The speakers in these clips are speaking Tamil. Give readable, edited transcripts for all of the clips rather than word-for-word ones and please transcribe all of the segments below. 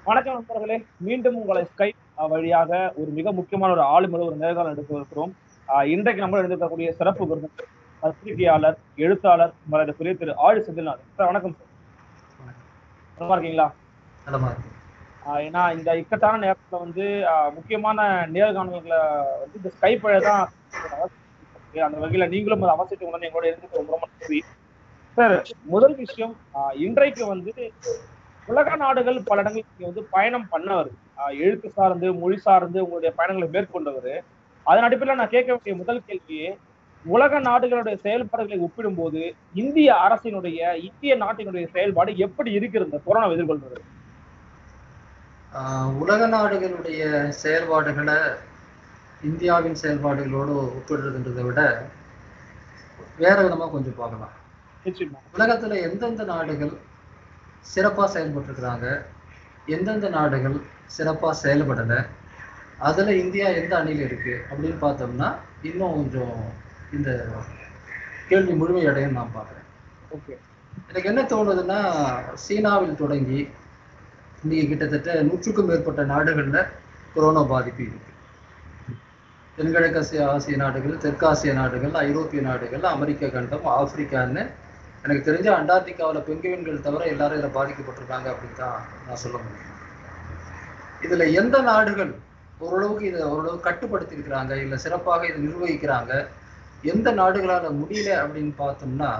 வணக்கம் நண்பர்களே. மீண்டும் உங்களை ஸ்கைப் வழியாக ஒரு மிக முக்கியமான ஒரு ஆளுமை ஒரு நேர்காணல் எடுக்க இருக்கிறோம். இன்றைக்கு நம்ம எடுக்கக்கூடிய சிறப்பு விருந்தினர் பத்திரிகையாளர், எழுத்தாளர் மரியாதைக்குரிய திரு ஆழி செந்தில்நாதன் சார். வணக்கம் சார். நல்லா இருக்கீங்களா? ஏன்னா இந்த இக்கட்டான நேரத்துல வந்து முக்கியமான நேர்காணல்களை வந்து இந்த ஸ்கைப் வழியா தான் அந்த வகையில நீங்களும் அதை அவசியத்தை உடனே எங்களோட இருந்து ரொம்ப ரொம்ப நன்றி சார். முதல் விஷயம், இன்றைக்கு வந்து உலக நாடுகள் பல இடங்கள் நீங்க வந்து பயணம் பண்ணவர், எழுத்து சார்ந்து மொழி சார்ந்து உங்களுடைய பயணங்களை மேற்கொண்டவர். அதன் அடிப்படையில் நான் கேட்க வேண்டிய முதல் கேள்வியே, உலக நாடுகளுடைய செயல்பாடுகளை ஒப்பிடும்போது இந்திய நாட்டினுடைய செயல்பாடு எப்படி இருக்கிறது இந்த கொரோனா எதிர்கொள்வது? உலக நாடுகளுடைய செயல்பாடுகளை இந்தியாவின் செயல்பாடுகளோடு ஒப்பிடுறதுன்றதை விட வேற விதமா கொஞ்சம் பார்க்கலாம். உலகத்துல எந்தெந்த நாடுகள் சிறப்பா செயல்பட்டு இருக்கிறாங்க, எந்தெந்த நாடுகள் சிறப்பா செயல்படலை, அதுல இந்தியா எந்த அணியில் இருக்கு அப்படின்னு பார்த்தோம்னா இன்னும் கொஞ்சம் இந்த கேள்வி முழுமையடையும் நான் பார்க்குறேன். எனக்கு என்ன தோணுதுன்னா, சீனாவில் தொடங்கி இன்னைக்கு கிட்டத்தட்ட 100க்கும் மேற்பட்ட நாடுகள்ல கொரோனா பாதிப்பு இருக்கு. தென்கிழக்கு ஆசிய நாடுகள், தெற்காசிய நாடுகள், ஐரோப்பிய நாடுகள், அமெரிக்க கண்டம், ஆப்பிரிக்கான்னு எனக்கு தெரிஞ்ச அண்டார்டிகாவில் பெங்குவின்கள் தவிர எல்லாரும் இதில் பாதிக்கப்பட்டிருக்காங்க அப்படின்னு தான் நான் சொல்ல முடியும். இதுல எந்த நாடுகள் ஓரளவுக்கு இதை ஓரளவு கட்டுப்படுத்தி இருக்கிறாங்க, இல்லை சிறப்பாக இதை நிர்வகிக்கிறாங்க, எந்த நாடுகளால முடியல அப்படின்னு பார்த்தோம்னா,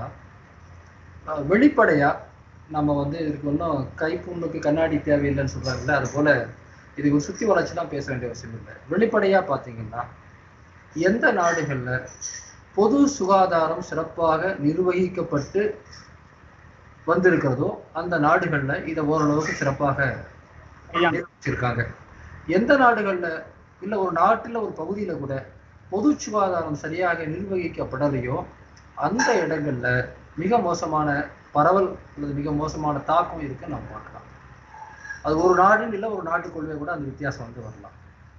வெளிப்படையா நம்ம வந்து இதுக்கு ஒன்றும் கைப்புண்ணுக்கு கண்ணாடி தேவையில்லைன்னு சொல்றாங்கல்ல, அது போல இதுக்கு சுத்தி வளைச்சுலாம் பேச வேண்டிய அவசியம் இல்லை. வெளிப்படையா பார்த்தீங்கன்னா, எந்த நாடுகள்ல பொது சுகாதாரம் சிறப்பாக நிர்வகிக்கப்பட்டு வந்திருக்கிறதோ அந்த நாடுகள்ல இதை ஓரளவுக்கு சிறப்பாக நிர்வகிச்சிருக்காங்க. எந்த நாடுகள்ல இல்ல ஒரு நாட்டுல ஒரு பகுதியில கூட பொது சுகாதாரம் சரியாக நிர்வகிக்கப்படலையோ அந்த இடங்கள்ல மிக மோசமான பரவல் அல்லது மிக மோசமான தாக்கம் இருக்கு நம்ம பார்க்கலாம். அது ஒரு நாடுன்னு இல்லை, ஒரு நாட்டுக்குள்ளே கூட அந்த வித்தியாசம் வந்து வரலாம்.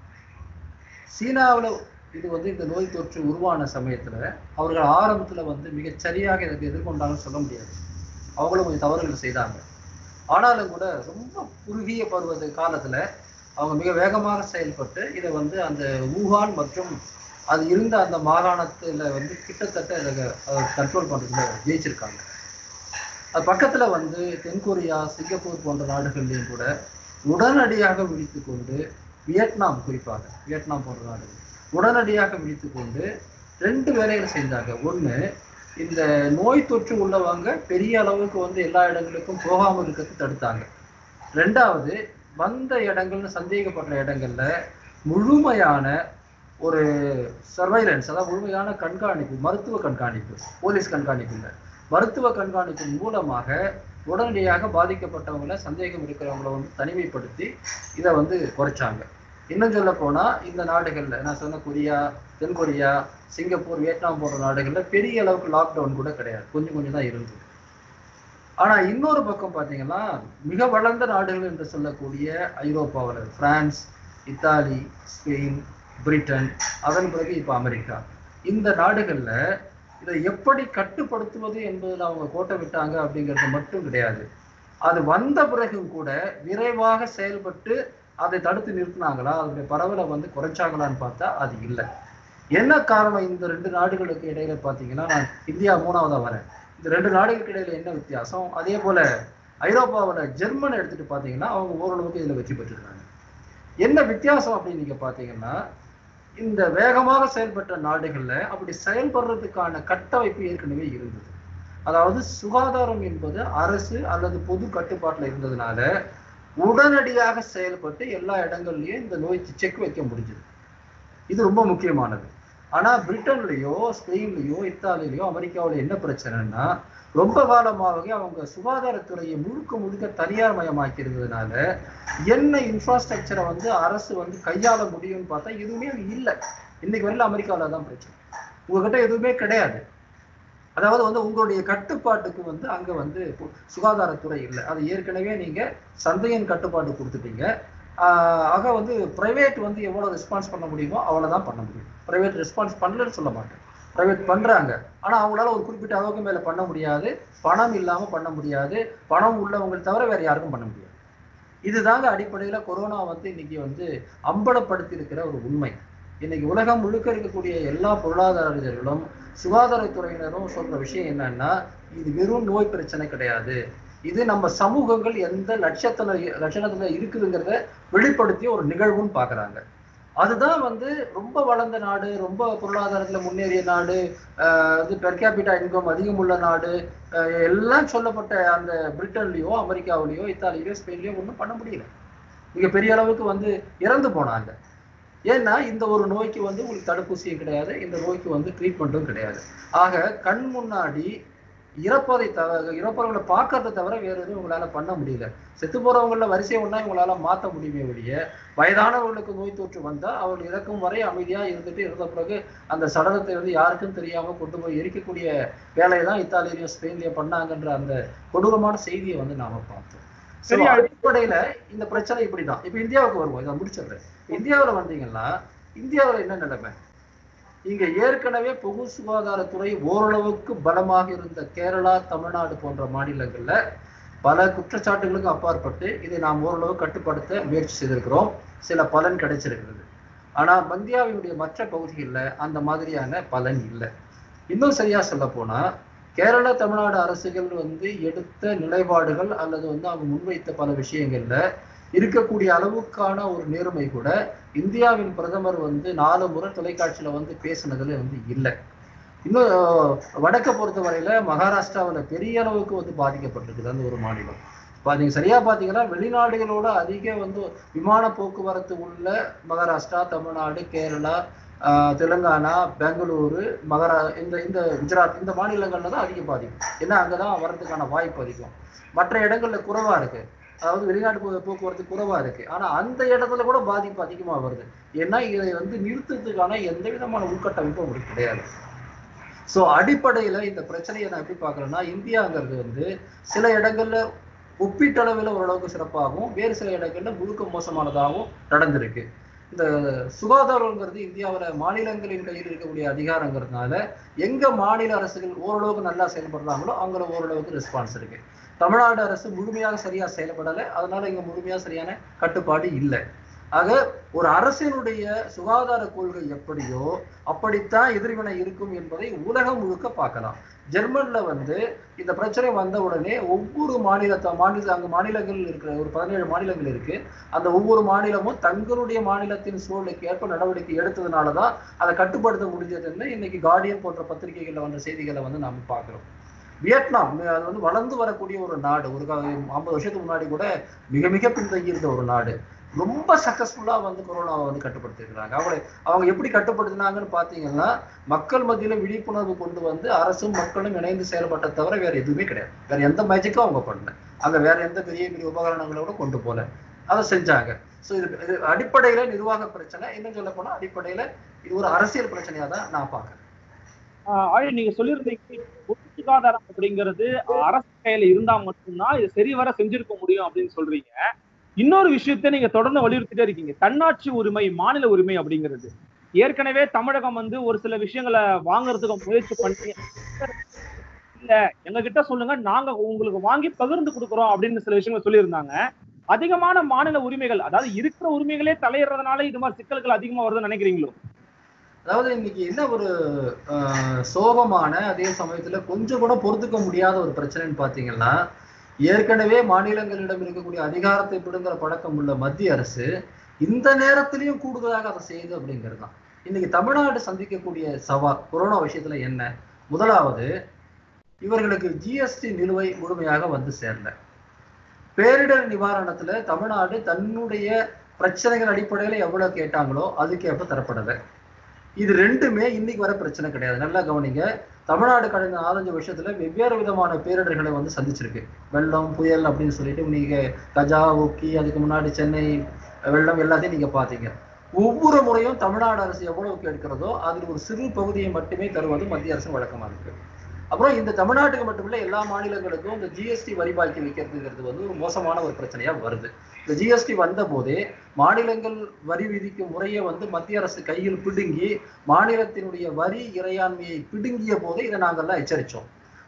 சீனாவில் இது வந்து இந்த நோய் தொற்று உருவான சமயத்துல அவர்கள் ஆரம்பத்துல வந்து மிகச் சரியாக இதற்கு எதிர்கொண்டாலும் சொல்ல முடியாது. அவங்களும் கொஞ்சம் தவறுகள் செய்தாங்க. ஆனாலும் கூட ரொம்ப குறுகிய பருவ காலத்துல அவங்க மிக வேகமாக செயல்பட்டு இதை வந்து அந்த வூஹான் மற்றும் அது இருந்த அந்த மாகாணத்துல வந்து கிட்டத்தட்ட இதை கண்ட்ரோல் பண்றதுல ஜெயிச்சிருக்காங்க. அது பக்கத்துல வந்து தென்கொரியா, சிங்கப்பூர் போன்ற நாடுகள்லையும் கூட உடனடியாக விழித்து கொண்டு, வியட்நாம் குறிப்பாக வியட்நாம் போன்ற நாடுகள் உடனடியாக விழித்து கொண்டு 2 வேலைகளை செஞ்சாங்க. ஒண்ணு, இந்த நோய் தொற்று உள்ளவங்க பெரிய அளவுக்கு வந்து எல்லா இடங்களுக்கும் போகாமல் இருக்கிறது தடுத்தாங்க. 2வது, வந்த இடங்கள்னு சந்தேகப்படுற இடங்கள்ல முழுமையான ஒரு சர்வைலன்ஸ், அதாவது முழுமையான கண்காணிப்பு, மருத்துவ கண்காணிப்பு, போலீஸ் கண்காணிப்பு இல்லை, மருத்துவ கண்காணிப்பின் மூலமாக உடனடியாக பாதிக்கப்பட்டவங்களை, சந்தேகம் இருக்கிறவங்களை வந்து தனிமைப்படுத்தி இதை வந்து குறைச்சாங்க. இன்னும் சொல்ல போனா இந்த நாடுகள்ல நான் சொன்ன கொரியா, தென்கொரியா, சிங்கப்பூர், வியட்நாம் போன்ற நாடுகள்ல பெரிய அளவுக்கு லாக்டவுன் கூட கிடையாது, கொஞ்சம் கொஞ்சம் தான் இருந்தது. ஆனா இன்னொரு பக்கம் பாத்தீங்கன்னா, மிக வளர்ந்த நாடுகள் என்று சொல்லக்கூடிய ஐரோப்பாவில் பிரான்ஸ், இத்தாலி, ஸ்பெயின், பிரிட்டன், அதன் பிறகு இப்ப அமெரிக்கா, இந்த நாடுகள்ல இதை எப்படி கட்டுப்படுத்துவது என்பதில் அவங்க கோட்டை விட்டாங்க அப்படிங்கிறது மட்டும் கிடையாது. அது வந்த பிறகும் கூட விரைவாக செயல்பட்டு அதை தடுத்து நிறுத்தினாங்களா, அதனுடைய பரவலை வந்து குறைச்சாங்களான்னு பார்த்தா அது இல்லை. என்ன காரணம்? இந்த 2 நாடுகளுக்கு இடையில பார்த்தீங்கன்னா, நான் இந்தியா 3வதா வரேன். இந்த 2 நாடுகளுக்கு இடையில என்ன வித்தியாசம்? அதே போல ஐரோப்பாவில் ஜெர்மன் எடுத்துட்டு பார்த்தீங்கன்னா அவங்க ஓரளவுக்கு இதில் வெற்றி பெற்றிருக்காங்க. என்ன வித்தியாசம் அப்படின்னு நீங்க பார்த்தீங்கன்னா, இந்த வேகமாக செயல்பட்ட நாடுகள்ல அப்படி செயல்படுறதுக்கான கட்டமைப்பு ஏற்கனவே இருந்தது. அதாவது சுகாதாரம் என்பது அரசு அல்லது பொது கட்டுப்பாட்டுல இருந்ததுனால உடனடியாக செயல்பட்டு எல்லா இடங்கள்லயும் இந்த நோய் செக் வைக்க முடிஞ்சது. இது ரொம்ப முக்கியமானது. ஆனா பிரிட்டன்லயோ, ஸ்பெயின்லயோ, இத்தாலியிலயோ, அமெரிக்காவில என்ன பிரச்சனைன்னா, ரொம்ப காலமாகவே அவங்க சுகாதாரத்துறையை முழுக்க முழுக்க தனியார் மயமாக்கி இருந்ததுனால என்ன இன்ஃப்ராஸ்ட்ரக்சரை வந்து அரசு வந்து கையாள முடியும்னு பார்த்தா எதுவுமே இல்லை. இன்னைக்கு வரல அமெரிக்காவில தான் பிரச்சனை. உங்ககிட்ட எதுவுமே கிடையாது. அதாவது வந்து உங்களுடைய கட்டுப்பாட்டுக்கு வந்து அங்க வந்து சுகாதாரத்துறை இல்லை. அது ஏற்கனவே நீங்க சந்தையின் கட்டுப்பாடு கொடுத்துட்டீங்க. ஆக வந்து பிரைவேட் வந்து எவ்வளவு ரெஸ்பான்ஸ் பண்ண முடியுமோ அவ்வளவுதான் பண்ண முடியும். பிரைவேட் ரெஸ்பான்ஸ் பண்ணலன்னு சொல்ல மாட்டேன், பிரைவேட் பண்றாங்க. ஆனா அவங்களால ஒரு குறிப்பிட்ட அளவுக்கு மேல பண்ண முடியாது. பணம் இல்லாம பண்ண முடியாது. பணம் உள்ளவங்க தவிர வேற யாருக்கும் பண்ண முடியாது. இதுதாங்க அடிப்படையில கொரோனா வந்து இன்னைக்கு வந்து அம்பலப்படுத்தி இருக்கிற ஒரு உண்மை. இன்னைக்கு உலகம் முழுக்க இருக்கக்கூடிய எல்லா பொருளாதார அறிஞர்களும் சுகாதாரத்துறையினரும் சொல்ற விஷயம் என்னன்னா, இது வெறும் நோய் பிரச்சனை கிடையாது, இது நம்ம சமூகங்கள் எந்த லட்சணத்துல இருக்குதுங்கிறத வெளிப்படுத்திய ஒரு நிகழ்வுன்னு பாக்குறாங்க. அதுதான் வந்து ரொம்ப வளர்ந்த நாடு, ரொம்ப பொருளாதாரத்துல முன்னேறிய நாடு, பெர் கேபிட்டா இன்கம் அதிகம் உள்ள நாடு, எல்லாம் சொல்லப்பட்ட அந்த பிரிட்டன்லயோ அமெரிக்காவிலயோ இத்தாலியிலயோ ஸ்பெயின்லயோ ஒன்றும் பண்ண முடியல. மிக பெரிய அளவுக்கு வந்து இறந்து போனாங்க. ஏன்னா இந்த ஒரு நோய்க்கு வந்து உங்களுக்கு தடுப்பூசியும் கிடையாது, இந்த நோய்க்கு வந்து ட்ரீட்மெண்ட்டும் கிடையாது. ஆக கண் முன்னாடி இறப்பவர்களை பார்க்கறதை தவிர வேற எதுவும் உங்களால பண்ண முடியல. செத்து போறவங்கள வரிசையை ஒண்ணா உங்களால மாற்ற முடியுமே ஒழிய, வயதானவர்களுக்கு நோய் தொற்று வந்தா அவர்கள் இறக்கும் வரை அமைதியா இருந்துட்டு இருந்த பிறகு அந்த சடலத்தை வந்து யாருக்கும் தெரியாம கொண்டு போய் எரிக்கக்கூடிய வேலையை தான் இத்தாலியிலையும் ஸ்பெயின்லயும் பண்ணாங்கன்ற அந்த கொடூரமான செய்தியை வந்து நாம பார்த்தோம். அடிப்படையில இந்த பிரச்சனை இப்படிதான். இப்ப இந்தியாவுக்கு வருவோம், இதை முடிச்சிடுறேன். இந்தியாவுல வந்தீங்கன்னா இந்தியாவுல என்ன நிலைமை? இங்க ஏற்கனவே பொது சுகாதாரத்துறை ஓரளவுக்கு பலமாக இருந்த கேரளா, தமிழ்நாடு போன்ற மாநிலங்கள்ல பல குற்றச்சாட்டுகளுக்கு அப்பாற்பட்டு இதை நாம் ஓரளவு கட்டுப்படுத்த முயற்சி செய்திருக்கிறோம். சில பலன் கிடைச்சிருக்கிறது. ஆனா இந்தியாவினுடைய மற்ற பகுதிகளில் அந்த மாதிரியான பலன் இல்லை. இன்னும் சரியா சொல்ல போனா கேரள, தமிழ்நாடு அரசுகள் வந்து எடுத்த நிலைப்பாடுகள் அல்லது வந்து அவங்க முன்வைத்த பல விஷயங்கள்ல இருக்கக்கூடிய அளவுக்கான ஒரு நேர்மை கூட இந்தியாவின் பிரதமர் வந்து 4 முறை தொலைக்காட்சியில வந்து பேசினதுல வந்து இல்லை. இன்னும் வடக்க பொறுத்தவரையில மகாராஷ்டிராவில் பெரிய அளவுக்கு வந்து பாதிக்கப்பட்டிருக்குது அந்த ஒரு மாநிலம். நீங்க சரியா பாத்தீங்கன்னா வெளிநாடுகளோட அதிக வந்து விமான போக்குவரத்து உள்ள மகாராஷ்டிரா, தமிழ்நாடு, கேரளா, தெலுங்கானா, பெங்களூரு, இந்த குஜராத் இந்த மாநிலங்கள்ல தான் அதிக பாதிக்கும். ஏன்னா அங்கதான் வர்றதுக்கான வாய்ப்பு அதிகம். மற்ற இடங்கள்ல குறைவா இருக்கு, அதாவது வெளிநாட்டு போக்குவரத்து குறைவா இருக்கு. ஆனா அந்த இடத்துல கூட பாதிப்பு அதிகமா வருது. ஏன்னா இதை வந்து நிறுத்துறதுக்கான எந்த விதமான உள்கட்டமைப்பும் உங்களுக்கு கிடையாது. சோ அடிப்படையில இந்த பிரச்சனையை நான் எப்படி பாக்குறேன்னா, இந்தியாங்கிறது வந்து சில இடங்கள்ல ஒப்பீட்டளவில் ஓரளவுக்கு சிறப்பாகவும் வேறு சில இடங்கள்ல முழுக்க மோசமானதாகவும் நடந்திருக்கு. இந்த சுகாதாரங்கிறது இந்தியாவில் மாநிலங்களின் கையில் இருக்கக்கூடிய அதிகாரங்கிறதுனால எங்க மாநில அரசுகள் ஓரளவுக்கு நல்லா செயல்படுறாங்களோ அவங்கள ஓரளவுக்கு ரெஸ்பான்ஸ் இருக்கு. தமிழ்நாடு அரசு முழுமையாக சரியா செயல்படலை, அதனால இங்க முழுமையா சரியான கட்டுப்பாடு இல்லை. ஆக ஒரு அரசினுடைய சுகாதார கொள்கை எப்படியோ அப்படித்தான் எதிர்வினை இருக்கும் என்பதை உலகம் முழுக்க பார்க்கலாம். ஜெர்மன்ல வந்து இந்த பிரச்சனை வந்த உடனே ஒவ்வொரு அங்க மாநிலங்கள் இருக்கிற ஒரு 17 மாநிலங்கள் இருக்கு. அந்த ஒவ்வொரு மாநிலமும் தங்களுடைய மாநிலத்தின் சூழலுக்கு ஏற்ப நடவடிக்கை எடுத்ததுனாலதான் அதை கட்டுப்படுத்த முடிஞ்சதுன்னு இன்னைக்கு கார்டியன் போன்ற பத்திரிகைகள்ல வந்த செய்திகளை வந்து நாம பார்க்கிறோம். வியட்நாம் அது வந்து வளர்ந்து வரக்கூடிய ஒரு நாடு, ஒரு 50 வருஷத்துக்கு முன்னாடி கூட மிக மிக பின்தங்கி இருந்த ஒரு நாடு, ரொம்ப சக்சஸ்ஃபுல்லா வந்து கொரோனாவை வந்து கட்டுப்படுத்திருக்கிறாங்க. அவங்க எப்படி கட்டுப்படுத்தினாங்கன்னு பாத்தீங்கன்னா, மக்கள் மத்தியில விழிப்புணர்வு கொண்டு வந்து அரசும் மக்களும் இணைந்து செயல்பட்ட தவிர வேற எதுவுமே கிடையாது. வேற எந்த மேஜிக்கும் அவங்க பண்ணல. அங்க வேற எந்த பெரிய பெரிய உபகரணங்களோட கொண்டு போல அதை செஞ்சாங்க. ஸோ இது அடிப்படையில நிர்வாக பிரச்சனை, இன்னும் சொல்ல போனா அடிப்படையில இது ஒரு அரசியல் பிரச்சனையா தான் நான் பாக்குறேன். நீங்க சொல்லியிருந்தீங்க பொது சுகாதாரம் அப்படிங்கிறது அரசு கையில இருந்தா மட்டும்தான் இது சரிவர செஞ்சிருக்க முடியும் அப்படின்னு சொல்றீங்க. இன்னொரு விஷயத்த நீங்க தொடர்ந்து வலியுறுத்திட்டே இருக்கீங்க, தன்னாட்சி உரிமை, மாநில உரிமை அப்படிங்கிறது. ஏற்கனவே தமிழகம் வந்து ஒரு சில விஷயங்களை வாங்குறதுக்கு முயற்சி பண்ணி, இல்ல எங்க கிட்ட சொல்லுங்க, நாங்க உங்களுக்கு வாங்கி பகிர்ந்து கொடுக்குறோம் அப்படின்னு சில விஷயங்கள் சொல்லியிருந்தாங்க. அதிகமான மாநில உரிமைகள், அதாவது இருக்கிற உரிமைகளே தலையிடுறதுனால இது மாதிரி சிக்கல்கள் அதிகமா வருதுன்னு நினைக்கிறீங்களோ? அதாவது இன்னைக்கு என்ன ஒரு சோகமான அதே சமயத்துல கொஞ்சம் கூட பொறுத்துக்க முடியாத ஒரு பிரச்சனைன்னு பாத்தீங்கன்னா, ஏற்கனவே மாநிலங்களிடம் இருக்கக்கூடிய அதிகாரத்தை பிடுங்குற பழக்கம் உள்ள மத்திய அரசு இந்த நேரத்திலையும் கூடுதலாக அதை செய்யுது அப்படிங்கிறது தான் இன்னைக்கு தமிழ்நாடு சந்திக்கக்கூடிய சவால். கொரோனா விஷயத்துல என்ன, முதலாவது இவர்களுக்கு ஜிஎஸ்டி நிலுவை முழுமையாக வந்து சேரல. பேரிடர் நிவாரணத்துல தமிழ்நாடு தன்னுடைய பிரச்சனைகள் அடிப்படையில எவ்வளவு கேட்டாங்களோ அதுக்கேற்ப தரப்படலை. இது ரெண்டுமே இன்னைக்கு வர பிரச்சனை கிடையாது. நல்லா கவனிங்க, தமிழ்நாடு கடந்த 4-5 வருஷத்துல வெவ்வேறு விதமான பேரிடர்களை வந்து சந்திச்சிருக்கு. வெள்ளம், புயல் அப்படின்னு சொல்லிட்டு நீங்க கஜா, ஒக்கி, அதுக்கு முன்னாடி சென்னை வெள்ளம் எல்லாத்தையும் நீங்க பாத்தீங்க. ஒவ்வொரு முறையும் தமிழ்நாடு அரசு எவ்வளவு கேட்கிறதோ அதில் ஒரு சிறு பகுதியை மட்டுமே தருவது மத்திய அரசு வழக்கமா இருக்கு. அப்புறம் இந்த தமிழ்நாட்டுக்கு மட்டுமில்ல எல்லா மாநிலங்களுக்கும் இந்த ஜிஎஸ்டி வரி பாக்கி வைக்கிறதுங்கிறது வந்து ஒரு மோசமான ஒரு பிரச்சனையா வருது. இந்த ஜிஎஸ்டி வந்த போதே மாநிலங்கள் வரி விதிக்கும் முறையை வந்து மத்திய அரசு கையில் பிடுங்கி மாநிலத்தினுடைய வரி இறையாண்மையை பிடுங்கிய போதே இதை நாங்கள்லாம் எச்சரித்தோம்.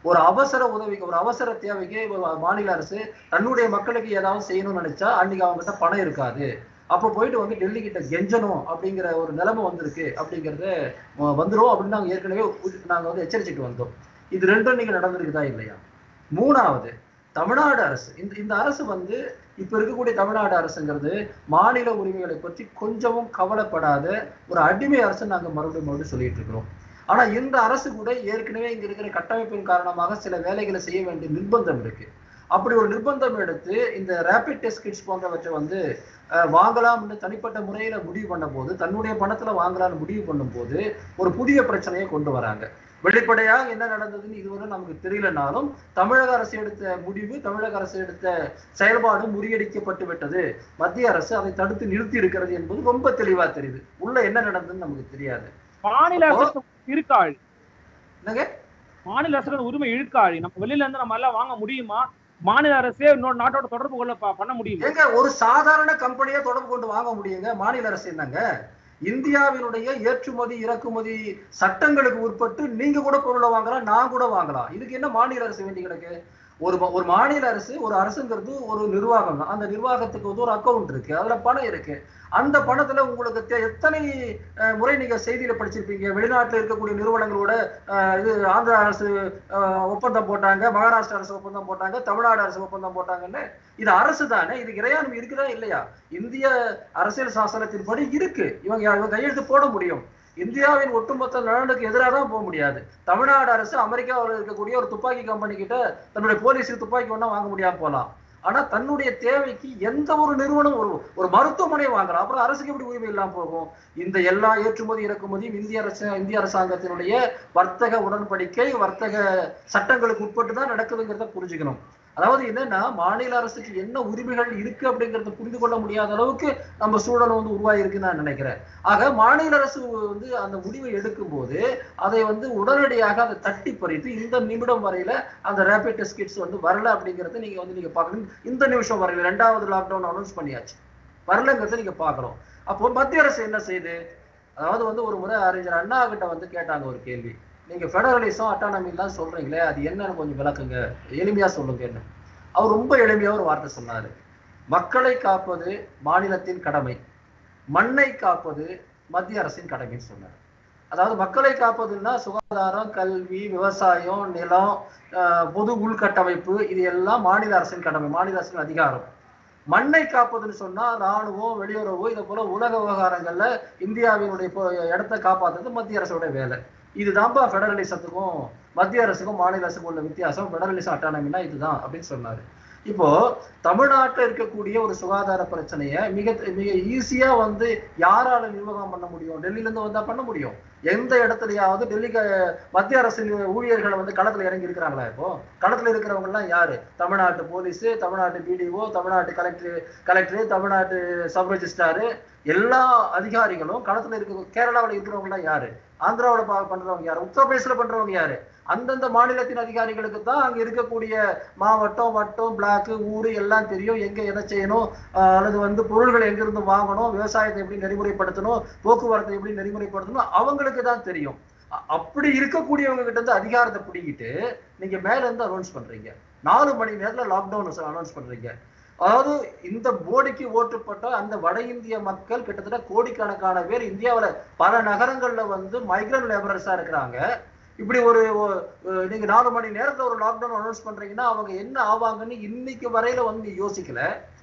ஒரு அவசர உதவிக்கு, ஒரு அவசர தேவைக்கு மாநில அரசு தன்னுடைய மக்களுக்கு ஏதாவது செய்யணும்னு நினைச்சா அன்னைக்கு அவங்க கிட்ட பணம் இருக்காது. அப்போ போயிட்டு வந்து டெல்லி கிட்ட கெஞ்சணும் அப்படிங்கிற ஒரு நிலைமை வந்திருக்கு அப்படிங்கறத வந்துரும் அப்படின்னு நாங்க ஏற்கனவே நாங்க வந்து எச்சரிச்சுட்டு வந்தோம். இது ரெண்டும் நீங்க நடந்திருக்குதா இல்லையா? மூணாவது, தமிழ்நாடு அரசு, இந்த அரசு வந்து இப்ப இருக்கக்கூடிய தமிழ்நாடு அரசுங்கிறது மாநில உரிமைகளை பற்றி கொஞ்சமும் கவலைப்படாத ஒரு அடிமை அரசு நாங்க மறுபடியும் சொல்லிட்டு இருக்கிறோம். ஆனா இந்த அரசு கூட ஏற்கனவே இங்க இருக்கிற கட்டமைப்பின் காரணமாக சில வேலைகளை செய்ய வேண்டிய நிர்பந்தம் இருக்கு. அப்படி ஒரு நிர்பந்தம் எடுத்து இந்த ரேபிட் டெஸ்ட் கிட்ஸ் போன்றவற்றை வந்து வாங்கலாம்னு தனிப்பட்ட முறையில முடிவு பண்ண போது, தன்னுடைய பணத்துல வாங்கலாம்னு முடிவு பண்ணும் போது ஒரு புதிய பிரச்சனையை கொண்டு வராங்க. வெளிப்படையாக என்ன நடந்ததுன்னு இதுவரை நமக்கு தெரியலனாலும் தமிழக அரசு எடுத்த முடிவு, தமிழக அரசு எடுத்த செயல்பாடு முறியடிக்கப்பட்டு விட்டது, மத்திய அரசு அதை தடுத்து நிறுத்தி இருக்கிறது என்பது ரொம்ப தெளிவா தெரியுது. உள்ள என்ன நடந்ததுன்னு நமக்கு தெரியாது. மாநில அரசு இருக்காள், என்னங்க மாநில அரசு உரிமை இருக்காள். நம்ம வெளியில இருந்து நம்ம எல்லாம் வாங்க முடியுமா? மாநில அரசே இன்னொரு நாட்டோட தொடர்பு கொள்ள பண்ண முடியும். ஏங்க ஒரு சாதாரண கம்பெனியை தொடர்பு கொண்டு வாங்க முடியுங்க? மாநில அரசு என்னங்க? இந்தியாவினுடைய ஏற்றுமதி இறக்குமதி சட்டங்களுக்கு உட்பட்டு நீங்க கூட பொருளை வாங்கலாம், நான் கூட வாங்கலாம். இதுக்கு என்ன மாநில அரசு வேண்டி கிடக்கு? ஒரு மாநில அரசு, ஒரு அரசுங்கிறது ஒரு நிர்வாகம் தான். அந்த நிர்வாகத்துக்கு வந்து ஒரு அக்கௌண்ட் இருக்கு, அதுல பணம் இருக்கு. அந்த பணத்துல உங்களுக்கு எத்தனை முறை நீங்க செய்தியில படிச்சிருப்பீங்க, வெளிநாட்டுல இருக்கக்கூடிய நிறுவனங்களோட இது ஆந்திர அரசு ஒப்பந்தம் போட்டாங்க, மகாராஷ்டிரா அரசு ஒப்பந்தம் போட்டாங்க, தமிழ்நாடு அரசு ஒப்பந்தம் போட்டாங்கன்னு. இது அரசு தானே, இதுக்கு இறையாண்மை இருக்குதா இல்லையா? இந்திய அரசியல் சாசனத்தின்படி இருக்கு. இவங்க கையெழுத்து போட முடியும். இந்தியாவின் ஒட்டுமொத்த நலனுக்கு எதிராக தான் போக முடியாது. தமிழ்நாடு அரசு அமெரிக்காவில் இருக்கக்கூடிய ஒரு துப்பாக்கி கம்பெனி கிட்ட தன்னுடைய போலீஸுக்கு துப்பாக்கி ஒண்ணா வாங்க முடியாம போலாம். ஆனா தன்னுடைய தேவைக்கு எந்த ஒரு நிறுவனம், ஒரு மருத்துவமனை வாங்கலாம். அப்புறம் அரசுக்கு எப்படி உரிமை இல்லாம போகும்? இந்த எல்லா ஏற்றுமதி இறக்குமதியும் இந்திய அரசாங்கத்தினுடைய வர்த்தக உடன்படிக்கை, வர்த்தக சட்டங்களுக்கு உட்பட்டு தான் நடக்குதுங்கிறத புரிஞ்சுக்கணும். அதாவது என்னன்னா, மாநில அரசுக்கு என்ன உரிமைகள் இருக்கு அப்படிங்கறத புரிந்து கொள்ள முடியாத அளவுக்கு நம்ம சூழல் வந்து உருவாயிருக்குன்னு நான் நினைக்கிறேன். ஆக மாநில அரசு வந்து அந்த முடிவை எடுக்கும் போது அதை வந்து உடனடியாக அதை தட்டி பறித்து இந்த நிமிடம் வரையில அந்த ரேபிட் டெஸ்ட் கிட்ஸ் வந்து வரல அப்படிங்கறத நீங்க பார்க்கணும். இந்த நிமிஷம் வரையில 2வது லாக்டவுன் அனௌன்ஸ் பண்ணியாச்சு, வரலங்கிறத நீங்க பார்க்கணும். அப்போ மத்திய அரசு என்ன செய்யுது? அதாவது வந்து ஒரு முறை அறிஞர் அண்ணா கிட்ட வந்து கேட்டாங்க ஒரு கேள்வி, நீங்க பெடரலிசம் அட்டானமி எல்லாம் சொல்றீங்களே, அது என்னன்னு கொஞ்சம் விளக்குங்க, எளிமையா சொல்லுங்க. அவர் ரொம்ப எளிமையா ஒரு வார்த்தை சொன்னாரு, மக்களை காப்பது மாநிலத்தின் கடமை, மண்ணை காப்பது மத்திய அரசின் கடமைன்னு சொன்னார். அதாவது மக்களை காப்பதுன்னா சுகாதாரம், கல்வி, விவசாயம், நிலம், பொது உள்கட்டமைப்பு, இது எல்லாம் மாநில அரசின் கடமை, மாநில அரசின் அதிகாரம். மண்ணை காப்பதுன்னு சொன்னா ராணுவம், வெளியுறவு, இதை போல உலக விவகாரங்கள்ல இந்தியாவினுடைய இடத்தை காப்பாற்றுறது மத்திய அரசோட வேலை. இதுதான்ப்பா பெடரலிசத்துக்கும் மத்திய அரசுக்கும் மாநில அரசுக்கும் உள்ள வித்தியாசம். பெடரலிசம் அட்டானமினா இதுதான் அப்படின்னு சொன்னாரு. இப்போ தமிழ்நாட்டில் இருக்கக்கூடிய ஒரு சுகாதார பிரச்சனையை மிக மிக ஈஸியா வந்து யாரால நிர்வாகம் பண்ண முடியும்? டெல்லியில இருந்து வந்தா பண்ண முடியும். எந்த இடத்துலயாவது டெல்லிக்கு மத்திய அரசு ஊழியர்களை வந்து களத்துல இறங்கி இருக்கிறாங்களா? இப்போ களத்துல இருக்கிறவங்க எல்லாம் யாரு? தமிழ்நாட்டு போலீஸ், தமிழ்நாட்டு பிடிஓ, தமிழ்நாட்டு கலெக்டர், தமிழ்நாட்டு சப் ரெஜிஸ்ட்ராரு, எல்லா அதிகாரிகளும் களத்துல இருக்க. கேரளாவில் இருக்கிறவங்க எல்லாம் யாரு? ஆந்திராவில் பண்றவங்க யாரு? உத்தரப்பிரதேசல பண்றவங்க யாரு? அந்தந்த மாநிலத்தின் அதிகாரிகளுக்கு தான் அங்க இருக்கக்கூடிய மாவட்டம், வட்டம், பிளாக், ஊரு எல்லாம் தெரியும். எங்க எதை செய்யணும், அல்லது வந்து பொருள்களை எங்கிருந்து வாங்கணும், விவசாயத்தை எப்படி நெறிமுறைப்படுத்தணும், போக்குவரத்தை எப்படி நெறிமுறைப்படுத்தணும், அவங்களுக்கு தான் தெரியும். அப்படி இருக்கக்கூடியவங்க கிட்ட இருந்து அதிகாரத்தை பிடிக்கிட்டு நீங்க மேல இருந்து அனௌன்ஸ் பண்றீங்க, 4 மணி நேரத்துல லாக்டவுன் அனௌன்ஸ் பண்றீங்க. அதாவது இந்த மோடிக்கு ஓட்டுப்பட்ட அந்த வட இந்திய மக்கள் கிட்டத்தட்ட கோடிக்கணக்கான பேர் இந்தியாவில பல நகரங்கள்ல வந்து மைக்ரண்ட் லேபரர்ஸா இருக்கிறாங்க. இப்படி நீங்க 4 மணி நேரத்துல ஒரு லாக்டவுன் அனௌன்ஸ் பண்றீங்கன்னா அவங்க என்ன ஆவாங்கன்னு இன்னைக்கு வரையில வந்து யோசிக்கல.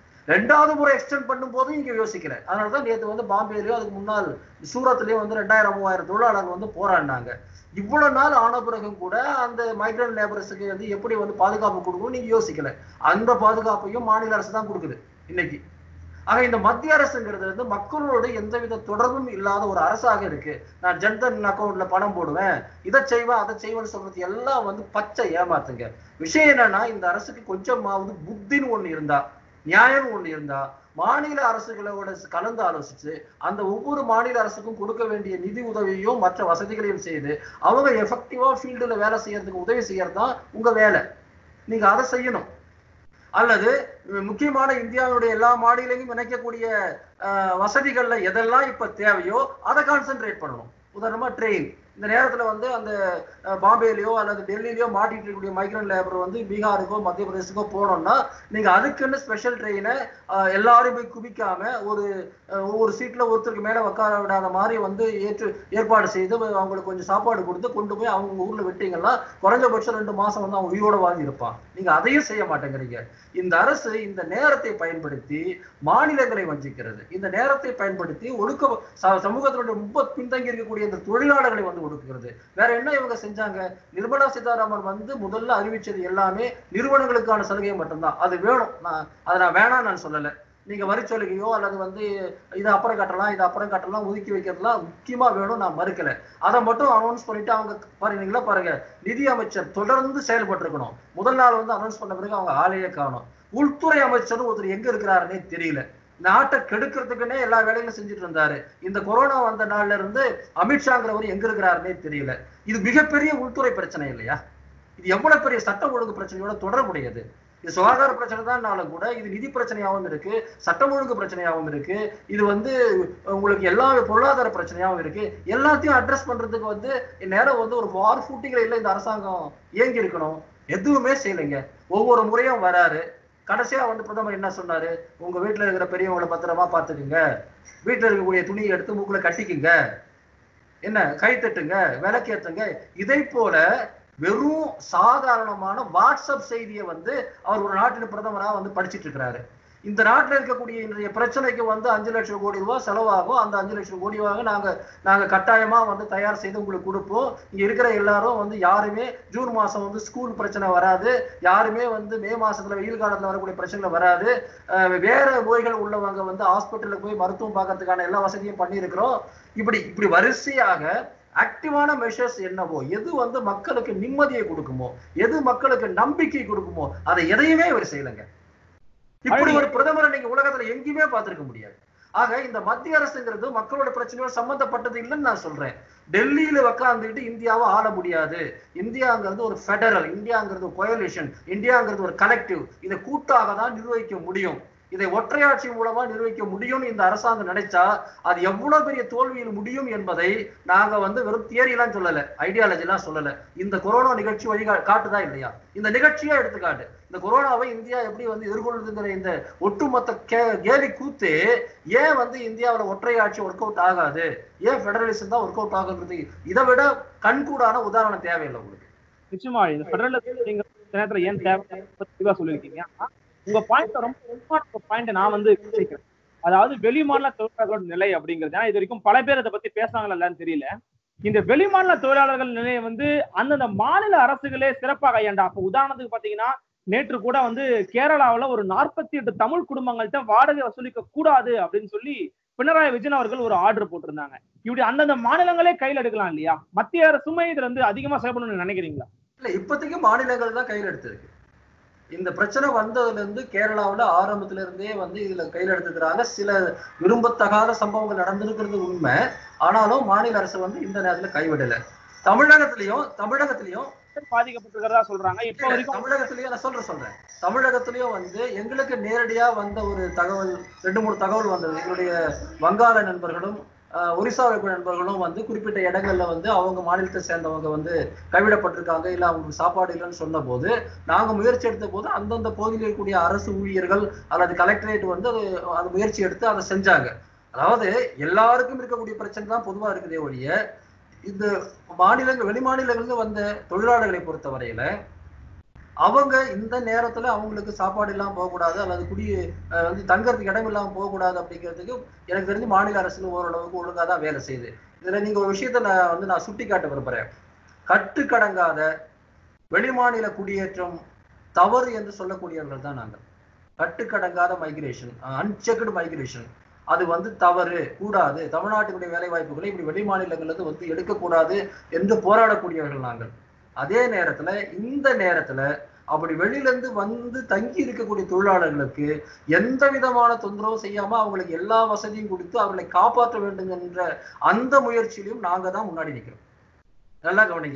2வது முறை எக்ஸ்டெண்ட் பண்ணும் போதும் இங்க யோசிக்கல. அதனாலதான் நேற்று வந்து பாம்பேலயோ அதுக்கு முன்னால் சூரத்லயும் வந்து 2000-3000 தொழிலாளர்கள் வந்து போராடினாங்க. இவ்வளவு நாள் ஆன பிறகும் கூட அந்த மைக்ரண்ட் லேபர்ஸுக்கு வந்து எப்படி வந்து பாதுகாப்பு கொடுக்கணும் நீங்க யோசிக்கல. அந்த பாதுகாப்பையும் மாநில அரசு தான் கொடுக்குது இன்னைக்கு. ஆக இந்த மத்திய அரசுங்கிறது வந்து மக்களோட எந்தவித தொடர்பும் இல்லாத ஒரு அரசாக இருக்கு. நான் ஜன்தன் அக்கௌண்ட்ல பணம் போடுவேன், இதை செய்வேன், அதை செய்வேன்னு சொல்றது எல்லாம் வந்து பச்சை ஏமாத்துங்க. விஷயம் என்னன்னா, இந்த அரசுக்கு கொஞ்சமாவது புத்தின்னு ஒண்ணு இருந்தா, நியாயம் ஒண்ணு இருந்தா, மாநில அரசுகளோட கலந்து ஆலோசிச்சு அந்த ஒவ்வொரு மாநில அரசுக்கும் கொடுக்க வேண்டிய நிதி உதவியும் மற்ற வசதிகளையும் செய்து அவங்க எஃபெக்டிவா ஃபீல்டுல வேலை செய்யறதுக்கு உதவி செய்யறதுதான் உங்க வேலை. நீங்க அதை செய்யணும். அல்லது முக்கியமான இந்தியாவுடைய எல்லா மாநிலங்களையும் இணைக்கக்கூடிய வசதிகள்ல எதெல்லாம் இப்ப தேவையோ அதை கான்சென்ட்ரேட் பண்ணணும். உதாரணமா ட்ரெயின், இந்த நேரத்துல வந்து அந்த பாம்பேலயோ அல்லது டெல்லியிலயோ மாட்டிட்டு இருக்கக்கூடிய மைக்ரண்ட் லேபர் வந்து பீகாருக்கோ மத்திய பிரதேசக்கோ போனோம்னா நீங்க அதுக்குன்னு ஸ்பெஷல் ட்ரெயினை எல்லாரும் போய் குவிக்காம ஒவ்வொரு சீட்ல ஒருத்தருக்கு மேல உட்கார விடாத மாதிரி வந்து ஏற்பாடு செய்து அவங்களுக்கு கொஞ்சம் சாப்பாடு கொடுத்து கொண்டு போய் அவங்க ஊர்ல விட்டீங்கன்னா குறைஞ்சபட்சம் 2 மாசம் வந்து அவங்க உயிரோட வாங்கி இருப்பான். நீங்க அதையும் செய்ய மாட்டேங்கிறீங்க. இந்த அரசு இந்த நேரத்தை பயன்படுத்தி மாநிலங்களை வஞ்சிக்கிறது. இந்த நேரத்தை பயன்படுத்தி சமூகத்தினுடைய ரொம்ப பின்தங்கி இருக்கக்கூடிய இந்த தொழிலாளர்களை வந்து ஒடுக்குகிறது. வேற என்ன இவங்க செஞ்சாங்க? நிர்மலா சீதாராமன் வந்து முதல்ல அறிவிச்சது எல்லாமே நிறுவனங்களுக்கான சலுகை மட்டும்தான். அது வேணும், அதை நான் வேணாம் நான் சொல்லல. நீங்க வரிச்சலுகையோ அல்லது வந்து இதை அப்புறம் கட்டலாம் ஒதுக்கி வைக்கிறதுலாம் முக்கியமா வேணும், நான் மறுக்கல. அதை மட்டும் அனௌன்ஸ் பண்ணிட்டு அவங்க பாருங்க நிதி அமைச்சர் தொடர்ந்து செயல்பட்டு இருக்கணும். முதல் நாள் வந்து அனௌன்ஸ் பண்ண பிறகு அவங்க ஆளையே காணும். உள்துறை அமைச்சர் ஒருத்தர் எங்க இருக்கிறாருன்னே தெரியல. நாட்டை கெடுக்கிறதுக்குன்னே எல்லா வேலைகளும் செஞ்சுட்டு இருந்தாரு. இந்த கொரோனா வந்த நாள்ல இருந்து அமித்ஷாங்கிறவர் எங்க இருக்கிறாருன்னே தெரியல. இது மிகப்பெரிய உள்துறை பிரச்சனை இல்லையா? இது எவ்வளவு பெரிய சட்ட ஒழுங்கு பிரச்சனையோட தொடர்புடையது. இது சுகாதார பிரச்சனை தான் கூட இது நிதி பிரச்சனையாகவும் இருக்கு, சட்டம் ஒழுங்கு பிரச்சனையாகவும் இருக்கு, இது வந்து உங்களுக்கு எல்லா பொருளாதார பிரச்சனையாகவும் இருக்கு. எல்லாத்தையும் அட்ரஸ் பண்றதுக்கு வந்து நேரம் வந்து ஒரு வார் ஃபூட்டிங்ல இல்லை இந்த அரசாங்கம் இயங்கி இருக்கணும். எதுவுமே செய்யலைங்க. ஒவ்வொரு முறையும் வராரு. கடைசியா வந்து பிரதமர் என்ன சொன்னாரு? உங்க வீட்டுல இருக்கிற பெரியவங்களை பத்திரமா பாத்துக்குங்க, வீட்டுல இருக்கக்கூடிய துணியை எடுத்து மூக்குல கட்டிக்குங்க, என்ன கை தட்டுங்க, விளக்கேத்துங்க. இதை போல வெறும் சாதாரணமான வாட்ஸ்அப் செய்தியை வந்து அவர் ஒரு நாட்டின் பிரதமரா வந்து படிச்சுட்டு இருக்கிறாரு. இந்த நாட்டில் இருக்கக்கூடிய இன்றைய பிரச்சனைக்கு வந்து 5 லட்சம் கோடி ரூபாய் செலவாகும். அந்த 5 லட்சம் கோடியாக நாங்க கட்டாயமா வந்து தயார் செய்து உங்களுக்கு கொடுப்போம். இங்க இருக்கிற எல்லாரும் வந்து யாருமே ஜூன் மாசம் வந்து ஸ்கூல் பிரச்சனை வராது, யாருமே வந்து மே மாசத்துல வெயில் காலத்துல வரக்கூடிய பிரச்சனை வராது, வேற நோய்கள் உள்ளவங்க வந்து ஹாஸ்பிட்டலுக்கு போய் மருத்துவம் பார்க்கறதுக்கான எல்லா வசதியும் பண்ணியிருக்கிறோம். இப்படி வரிசையாக ஆக்டிவான மெஷர்ஸ் என்னவோ, எது வந்து மக்களுக்கு நிம்மதியை கொடுக்குமோ, எது மக்களுக்கு நம்பிக்கை கொடுக்குமோ, அதை எதையுமே இவர் செய்யலைங்க. இப்படி ஒரு பிரதமரை நீங்க உலகத்துல எங்கேயுமே பார்த்திருக்க முடியாது. ஆக இந்த மத்திய அரசுங்கிறது மக்களோட பிரச்சனையோட சம்பந்தப்பட்டது இல்லைன்னு நான் சொல்றேன். டெல்லியில உட்கார்ந்துட்டு இந்தியாவை ஆள முடியாது. இந்தியாங்கிறது ஒரு ஃபெடரல், இந்தியாங்கிறது கோயலிஷன், இந்தியாங்கிறது ஒரு கலெக்டிவ். இதை கூட்டாக தான் நிர்வகிக்க முடியும். இதை ஒற்றையாட்சி மூலமா நிர்வகிக்க முடியும்னு இந்த அரசாங்கம் நினைச்சா அது எவ்வளவு பெரிய தோல்வியில் முடியும் என்பதை நாங்க வந்து வெறும் தியரி எல்லாம் சொல்லல, ஐடியாலஜி எல்லாம் சொல்லல. இந்த கொரோனா நிகழ்ச்சி வழி காட்டுதா இல்லையா? இந்த நிகழ்ச்சியா எடுத்துக்காட்டு. இந்த கொரோனாவை இந்தியா எப்படி வந்து எதிர்கொள்ளுதுங்கிற இந்த ஒட்டுமொத்த கேலி கூத்து ஏன் வந்து இந்தியாவில் ஒற்றையாட்சி ஒர்க் அவுட் ஆகாது, ஏன் பெடரலிசம் தான் ஒர்க் அவுட் ஆகுறது, இதை விட கண்கூடான உதாரணம் தேவையில்லை உங்களுக்கு. நிச்சயமா இந்த பெடரலிசம் ஏன் தேவை சொல்லியிருக்கீங்க. உங்க பாயிண்ட் ரொம்ப முக்கியமான பாயிண்ட் நான் வந்து யோசிக்கிறேன். அதாவது வெளிமாநில தொழிலாளர்களோட நிலை அப்படிங்கிறது, இது வரைக்கும் பல பேர் அதை பத்தி பேசுறாங்களா இல்லன்னு தெரியல. இந்த வெளிமாநில தொழிலாளர்கள் நிலையை வந்து அந்தந்த மாநில அரசுகளே சிறப்பாக கையாண்டா. அப்ப உதாரணத்துக்கு பாத்தீங்கன்னா நேற்று கூட வந்து கேரளாவில் ஒரு 48 தமிழ் குடும்பங்கள்ட்ட வாடகை வசூலிக்க கூடாது அப்படின்னு சொல்லி பினராயி விஜயன் அவர்கள் ஒரு ஆர்டர் போட்டிருந்தாங்க. இப்படி அந்தந்த மாநிலங்களே கையில் எடுக்கலாம் இல்லையா? மத்திய அரசுமே இதுல இருந்து அதிகமா செயல்படணும்னு நினைக்கிறீங்களா? இல்ல, இப்போதைக்கு மாநிலங்கள் தான் கையில் எடுத்திருக்கு. இந்த பிரச்சனை வந்ததுல இருந்து கேரளாவில் ஆரம்பத்துல இருந்தே வந்து இதுல கையில் எடுத்துக்கிறாங்க. சில விரும்பத்தகாத சம்பவங்கள் நடந்திருக்கிறது உண்மை. ஆனாலும் மாநில அரசு வந்து இந்த நேரத்துல கைவிடல. தமிழகத்திலையும் பாதிக்கப்பட்டிருக்கிறதா சொல்றாங்க. இப்ப வரைக்கும் தமிழகத்திலயும் நான் சொல்றேன் தமிழகத்திலயும் வந்து எங்களுக்கு நேரடியா வந்த ஒரு தகவல், 2-3 தகவல் வந்தது. எங்களுடைய வங்காள நண்பர்களும் ஒரிசா நண்பர்களும் வந்து குறிப்பிட்ட இடங்கள்ல வந்து அவங்க மாநிலத்தை சேர்ந்தவங்க வந்து கைவிடப்பட்டிருக்காங்க, இல்ல அவங்களுக்கு சாப்பாடு இல்லைன்னு சொன்ன போது நாங்க முயற்சி எடுத்த போது அந்தந்த பகுதியில் இருக்கக்கூடிய அரசு ஊழியர்கள் அல்லது கலெக்டரேட் வந்து அது முயற்சி எடுத்து அதை செஞ்சாங்க. அதாவது எல்லாருக்கும் இருக்கக்கூடிய பிரச்சனை தான் பொதுவா இருக்குதே ஒழிய இந்த வெளி மாநிலங்கள்ல வந்த தொழிலாளர்களை பொறுத்த வரையில அவங்க இந்த நேரத்துல அவங்களுக்கு சாப்பாடு இல்லாம போகக்கூடாது அல்லது வந்து தங்கறதுக்கு இடம் இல்லாம போகக்கூடாது அப்படிங்கிறதுக்கு எனக்கு தெரிஞ்சு மாநில அரசு ஓரளவுக்கு ஒழுங்கா தான் வேலை செய்யுது. இதுல நீங்க ஒரு விஷயத்த நான் சுட்டி காட்ட விரும்புறேன். கட்டுக்கடங்காத வெளிமாநில குடியேற்றம் தவறு என்று சொல்லக்கூடியவர்கள் தான் நாங்கள். கட்டுக்கடங்காத மைக்ரேஷன், அன்செக்டு மைக்ரேஷன், அது வந்து தவறு, கூடாது. தமிழ்நாட்டினுடைய வேலை வாய்ப்புகளை இப்படி வெளி மாநிலங்களுக்கு வந்து எடுக்கக்கூடாது என்று போராடக்கூடியவர்கள் நாங்கள். அதே நேரத்துல இந்த நேரத்துல அப்படி வெளியிலிருந்து வந்து தங்கி இருக்கக்கூடிய தொழிலாளர்களுக்கு எந்த விதமான தொந்தரவும் செய்யாம அவங்களுக்கு எல்லா வசதியும் கொடுத்து அவர்களை காப்பாற்ற வேண்டும் என்ற அந்த முயற்சியிலும் நாங்க தான் முன்னாடி நிற்கிறோம். நல்லா கவனிங்க.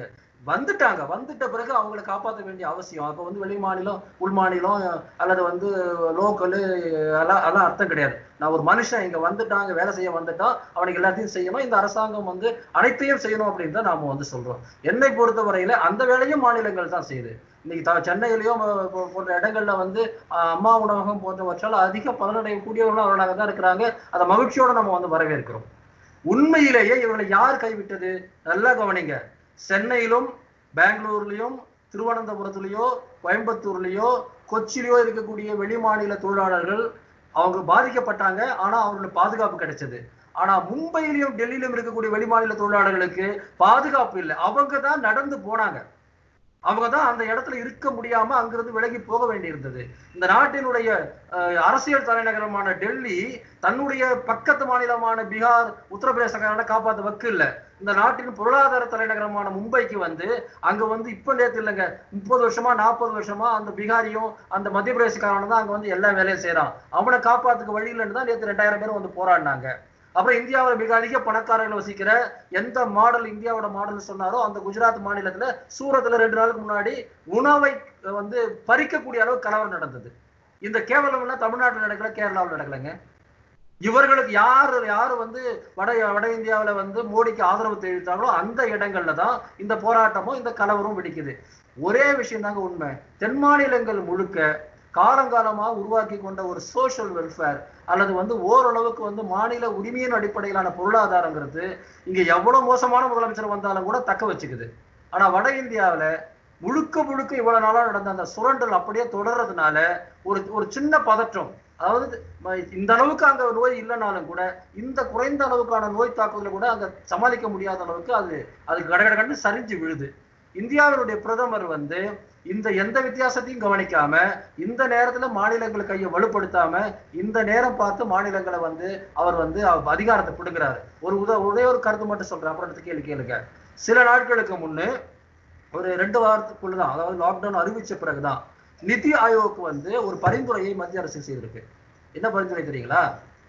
வந்துட்ட பிறகு அவங்களை காப்பாற்ற வேண்டிய அவசியம். அப்ப வந்து வெளி மாநிலம், உள் மாநிலம் அல்லது வந்து லோக்கலு அதெல்லாம் அர்த்தம் கிடையாது. நான் ஒரு மனுஷன் இங்க வந்துட்டாங்க, வேலை செய்ய வந்துட்டான், அவனுக்கு எல்லாத்தையும் செய்யணும், இந்த அரசாங்கம் வந்து அனைத்தையும் செய்யணும் அப்படின்னு தான் நாம வந்து சொல்றோம். என்னை பொறுத்த வரையில அந்த வேலையும் மாநிலங்கள் தான் செய்யுது. இன்னைக்கு சென்னையிலயோ போன்ற இடங்கள்ல வந்து அம்மா உணவகம் போன்றவற்றால் அதிக பலனடையக்கூடியவர்களும் அவர்களாக தான் இருக்கிறாங்க. அதை மகிழ்ச்சியோட நம்ம வந்து வரவேற்கிறோம். உண்மையிலேயே இவர்களை யார் கைவிட்டது? நல்லா கவனிங்க. சென்னையிலும் பெங்களூர்லயும் திருவனந்தபுரத்துலயோ கோயம்புத்தூர்லயோ கொச்சியிலயோ இருக்கக்கூடிய வெளி மாநில தொழிலாளர்கள் அவங்க பாதிக்கப்பட்டாங்க. ஆனா அவங்களுக்கு பாதுகாப்பு கிடைச்சது. ஆனா மும்பையிலும் டெல்லியிலும் இருக்கக்கூடிய வெளி மாநில தொழிலாளர்களுக்கு பாதுகாப்பு இல்லை. அவங்க தான் நடந்து போனாங்க. அவங்க தான் அந்த இடத்துல இருக்க முடியாம அங்கிருந்து விலகி போக வேண்டியிருந்தது. இந்த நாட்டினுடைய அரசியல் தலைநகரமான டெல்லி தன்னுடைய பக்கத்து மாநிலமான பீகார், உத்தரப்பிரதேச காப்பாற்ற வக்கு இல்லை. இந்த நாட்டின் பொருளாதார தலைநகரமான மும்பைக்கு வந்து அங்க வந்து இப்ப நேற்று இல்லைங்க, 30 வருஷமா 40 வருஷமா அந்த பீகாரியும் அந்த மத்திய பிரதேசக்காரனும் தான் அங்க வந்து எல்லா வேலையும் செய்யறான். அவனை காப்பாத்துக்கு வழி இல்லைன்னு தான் நேற்று 2000 பேரும் வந்து போராடினாங்க. அப்புறம் இந்தியாவில் மிக அதிக பணக்காரர்கள் வசிக்கிற எந்த மாடல் இந்தியாவோட மாடல் சொன்னாரோ அந்த குஜராத் மாநிலத்துல சூரத்துல 2 நாளுக்கு முன்னாடி உணவை வந்து பறிக்கக்கூடிய அளவு கலவரம் நடந்தது. இந்த கேவலம் எல்லாம் தமிழ்நாட்டில் நடக்கல, கேரளாவில் நடக்கலைங்க. இவர்களுக்கு யாரு வந்து வட இந்தியாவில வந்து மோடிக்கு ஆதரவு தெரிவித்தாங்களோ அந்த இடங்கள்ல தான் இந்த போராட்டமும் இந்த கலவரம் வெடிக்குது. ஒரே விஷயம் தாங்க உண்மை. தென் மாநிலங்கள் முழுக்க காலங்காலமா உருவாக்கி கொண்ட ஒரு சோசியல் வெல்ஃபேர் அல்லது வந்து ஓரளவுக்கு வந்து மாநில உரிமையின் அடிப்படையிலான பொருளாதாரங்கிறது இங்க எவ்வளவு மோசமான முதலமைச்சர் வந்தாலும் கூட தக்க வச்சுக்குது. ஆனா வட இந்தியாவில முழுக்க இவ்வளவு நாளா நடந்த அந்த சுரண்டல் அப்படியே தொடர்றதுனால ஒரு சின்ன பதற்றம், அதாவது இந்த அளவுக்கு அங்க நோய் இல்லைனாலும் கூட இந்த குறைந்த அளவுக்கான நோய் தாக்குதல கூட அங்க சமாளிக்க முடியாத அளவுக்கு அது கடகடன்னு சரிஞ்சு விழுது. இந்தியாவினுடைய பிரதமர் வந்து இந்த எந்த வித்தியாசத்தையும் கவனிக்காம இந்த நேரத்துல மாநிலங்களை கையை வலுப்படுத்தாம இந்த நேரம் பார்த்து மாநிலங்களை வந்து அவர் வந்து அதிகாரத்தை பிடுங்குறாரு. ஒரே ஒரு கருத்து மட்டும் சொல்றேன், அப்புறம் கேளுங்க. சில நாட்களுக்கு முன்னு ஒரு 2 வாரத்துக்குள்ளதான், அதாவது லாக்டவுன் அறிவிச்ச பிறகுதான் நிதி ஆயோக் வந்து ஒரு பரிந்துரையை மத்திய அரசு செய்திருக்கு. என்ன பரிந்துரை தெரியுங்களா?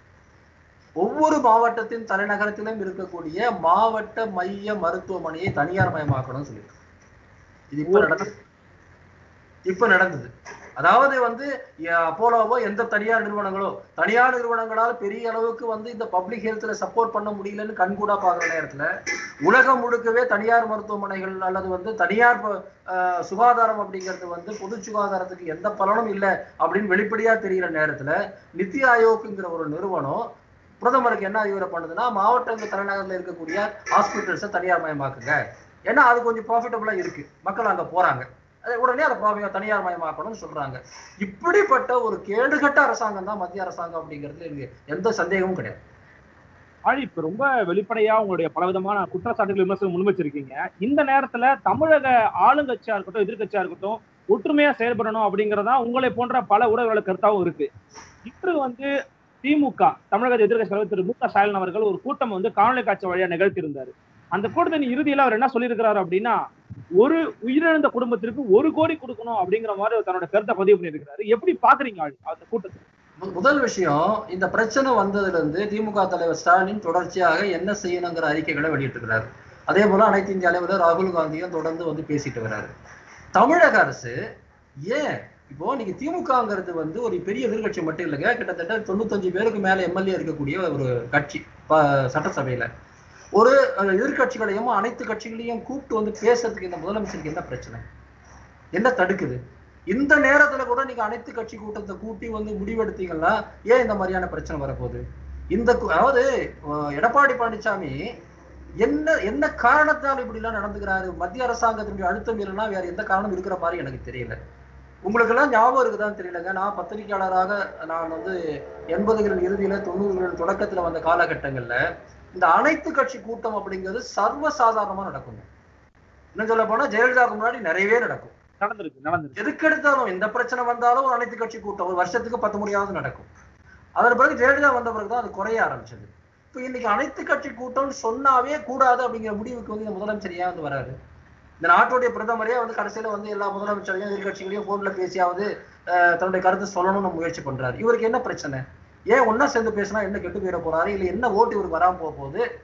ஒவ்வொரு மாவட்டத்தின் தலைநகரத்திலும் இருக்கக்கூடிய மாவட்ட மைய மருத்துவமனையை தனியார் மயமாக்கணும்னு சொல்லியிருக்கு. இது இப்ப நடந்தது. அதாவது வந்து அப்போலோவோ எந்த தனியார் நிறுவனங்களால் பெரிய அளவுக்கு வந்து இந்த பப்ளிக் ஹெல்த்ல சப்போர்ட் பண்ண முடியலன்னு கண்கூடா பாக்குற நேரத்துல உலகம் முழுக்கவே தனியார் மருத்துவமனைகள் அல்லது வந்து தனியார் சுகாதாரம் அப்படிங்கிறது வந்து பொது சுகாதாரத்துக்கு எந்த பலனும் இல்லை அப்படின்னு வெளிப்படையா தெரிகிற நேரத்துல நிதி ஆயோக்ங்கிற ஒரு நிறுவனம் பிரதமருக்கு என்ன அறிவுரை பண்ணுதுன்னா, மாவட்டங்கள் தலைநகரில் இருக்கக்கூடிய ஹாஸ்பிட்டல்ஸை தனியார் மயமாக்குங்க. ஏன்னா அது கொஞ்சம் ப்ராஃபிட்டபுளா இருக்கு, மக்கள் அங்க போறாங்க, உடனே அதை தனியார் மயமாக்கணும்னு சொல்றாங்க. இப்படிப்பட்ட ஒரு கேடுகட்ட அரசாங்கம் தான் மத்திய அரசாங்கம் அப்படிங்கிறது எந்த சந்தேகமும் கிடையாது. இப்ப ரொம்ப வெளிப்படையா உங்களுடைய பலவிதமான குற்றச்சாட்டுகள் விமர்சனம் முன்வச்சிருக்கீங்க. இந்த நேரத்துல தமிழக ஆளுங்கட்சியா இருக்கட்டும் எதிர்கட்சியா இருக்கட்டும் ஒற்றுமையா செயல்படணும் அப்படிங்கறதா உங்களை போன்ற பல ஊடகங்களோட கருத்தாவும் இருக்கு. இன்று வந்து திமுக தமிழக எதிர்கட்சி தலைவர் திரு மு க ஸ்டாலின் அவர்கள் ஒரு கூட்டம் வந்து காணொலி காட்சி வழியா நிகழ்த்தியிருந்தாரு. அந்த கூட்டத்தின் இறுதியில அவர் என்ன சொல்லியிருக்கிறாரு அப்படின்னா, ஒரு உயிரிழந்த குடும்பத்திற்கு 1 கோடி கொடுக்கணும் அப்படிங்கிற மாதிரி தன்னோட கருத்தை பதிவு பண்ணியிருக்கிறாரு. எப்படி பாக்குறீங்க அந்த கூட்டத்தை? முதல் விஷயம், இந்த பிரச்சனை வந்ததுல இருந்து திமுக தலைவர் ஸ்டாலின் தொடர்ச்சியாக என்ன செய்யணுங்கிற அறிக்கைகளை வெளியிட்டிருக்கிறார். அதே போல அனைத்து இந்திய அளவில் ராகுல் காந்தியும் தொடர்ந்து வந்து பேசிட்டு வர்றாரு. தமிழக அரசு ஏன் இப்போ நீங்க திமுகங்கிறது வந்து ஒரு பெரிய எதிர்கட்சி மட்டும் இல்லைங்க, கிட்டத்தட்ட 95 பேருக்கு மேல எம்எல்ஏ இருக்கக்கூடிய ஒரு கட்சி சட்டசபையில. ஒரு எதிர்கட்சிகளையும் அனைத்து கட்சிகளையும் கூப்பிட்டு வந்து பேசுறதுக்கு இந்த முதலமைச்சருக்கு என்ன பிரச்சனை, என்ன தடுக்குது? இந்த நேரத்துல கூட நீங்க அனைத்து கட்சி கூட்டத்தை கூட்டி வந்து முடிவெடுத்தீங்கன்னா ஏன் இந்த மாதிரியான பிரச்சனை வரப்போகுது? அதாவது எடப்பாடி பழனிசாமி என்ன காரணத்தால் இப்படி எல்லாம் நடந்துக்கிறாரு? மத்திய அரசாங்கத்தினுடைய அழுத்தம் இல்லைன்னா வேற எந்த காரணம் இருக்கிற மாதிரி எனக்கு தெரியல. உங்களுக்கு எல்லாம் ஞாபகம் இருக்குதான்னு தெரியலங்க, நான் பத்திரிகையாளராக நான் வந்து 80களின் இறுதியில 90களின் தொடக்கத்துல வந்த காலகட்டங்கள்ல இந்த அனைத்து கட்சி கூட்டம் அப்படிங்கிறது சர்வசாதாரணமா நடக்கும். இன்னும் சொல்ல போனா ஜெயலலிதாவுக்கு முன்னாடி நிறையவே நடக்கும், நடந்திருக்கு. எதுக்கு எடுத்தாலும் எந்த பிரச்சனை வந்தாலும் ஒரு அனைத்து கட்சி கூட்டம் ஒரு வருஷத்துக்கு 10 முறையாவது நடக்கும். அதன் பிறகு ஜெயலலிதா வந்த பிறகுதான் அது குறைய ஆரம்பிச்சது. இப்ப இன்னைக்கு அனைத்து கட்சி கூட்டம்னு சொன்னாவே கூடாது அப்படிங்கிற முடிவுக்கு வந்து இந்த முதலமைச்சர் ஏன் வந்து வராது? இந்த நாட்டுடைய பிரதமரே வந்து கடைசியில வந்து எல்லா முதலமைச்சரையும் எதிர்கட்சிகளையும் போன்ல பேசியாவது தன்னுடைய கருத்தை சொல்லணும்னு முயற்சி பண்றாரு. இவருக்கு என்ன பிரச்சனை? ஏன் ஒன்னா சேர்ந்து பேசினா என்ன கெட்டு போயிட போறாரு? இல்ல என்ன ஓட்டு இவருக்கு வராம போக போகுது?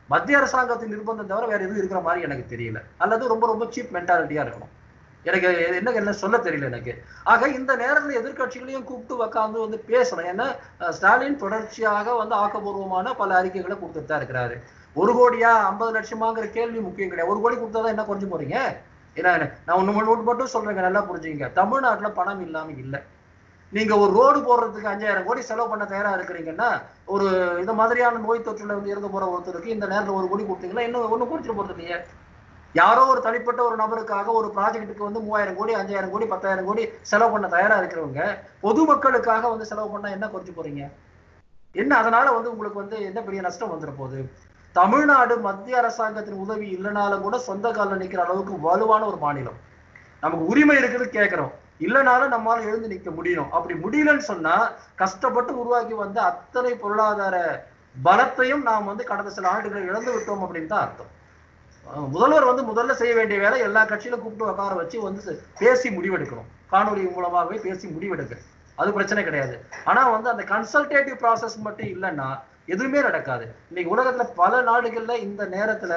மத்திய அரசாங்கத்தின் நிர்பந்தம் தவிர வேற எதுவும் இருக்கிற மாதிரி எனக்கு தெரியல. அல்லது ரொம்ப ரொம்ப சீப் மென்டாலிட்டியா இருக்கணும். எனக்கு என்ன சொல்ல தெரியல எனக்கு. ஆக இந்த நேரத்துல எதிர்கட்சிகளையும் கூப்பிட்டு உட்காந்து வந்து பேசணும். ஏன்னா ஸ்டாலின் தொடர்ச்சியாக வந்து ஆக்கப்பூர்வமான பல அறிக்கைகளை கொடுத்துட்டு தான் இருக்கிறாரு. 1 கோடியா 50 லட்சமாங்கிற கேள்வி முக்கியம் கிடையாது. 1 கோடி கொடுத்தாதான் என்ன குறைஞ்சு போறீங்க? ஏன்னா நான் ஒண்ணு மட்டும் சொல்றேங்க, நல்லா புரிஞ்சுங்க. தமிழ்நாட்டுல பணம் இல்லாம இல்ல. நீங்க ஒரு ரோடு போடுறதுக்கு 5000 கோடி செலவு பண்ண தயாரா இருக்கிறீங்கன்னா, ஒரு இந்த மாதிரியான நோய் தொற்றுல வந்து இறந்து போற ஒருத்தருக்கு இந்த நேரத்துல 1 கோடி கொடுத்தீங்கன்னா இன்னும் ஒண்ணு குறைச்சிட்டு போறது இல்லையே. யாரோ ஒரு தனிப்பட்ட ஒரு நபருக்காக ஒரு ப்ராஜெக்ட்டுக்கு வந்து 3000 கோடி 5000 கோடி 10,000 கோடி செலவு பண்ண தயாரா இருக்கிறவங்க பொதுமக்களுக்காக வந்து செலவு பண்ணா என்ன குறைச்சு போறீங்க? என்ன அதனால வந்து உங்களுக்கு வந்து என்ன பெரிய நஷ்டம் வந்துட போகுது? தமிழ்நாடு மத்திய அரசாங்கத்தின் உதவி இல்லைனாலும் கூட சொந்த காலில் நிக்கிற அளவுக்கு வலுவான ஒரு மாநிலம். நமக்கு உரிமை இருக்குது கேட்கிறோம், இல்லைனாலும் நம்மளால எழுந்து நிக்க முடியும். அப்படி முடியலன்னு சொன்னா கஷ்டப்பட்டு உருவாக்கி வந்த அத்தனை பொருளாதார பலத்தையும் நாம் வந்து கடந்த சில ஆண்டுகளை இழந்து விட்டோம் அப்படின்னு தான் அர்த்தம். முதல்வர் வந்து முதல்ல செய்ய வேண்டிய வேலை எல்லா கட்சியிலும் கூப்பிட்டு உட்கார வச்சு வந்து பேசி முடிவெடுக்கணும். காணொலி மூலமாகவே பேசி முடிவெடுக்க, அது பிரச்சனை கிடையாது. ஆனா வந்து அந்த கன்சல்டேட்டிவ் ப்ராசஸ் மட்டும் இல்லைன்னா எதுவுமே நடக்காது. இன்னைக்கு உலகத்துல பல நாடுகள்ல இந்த நேரத்துல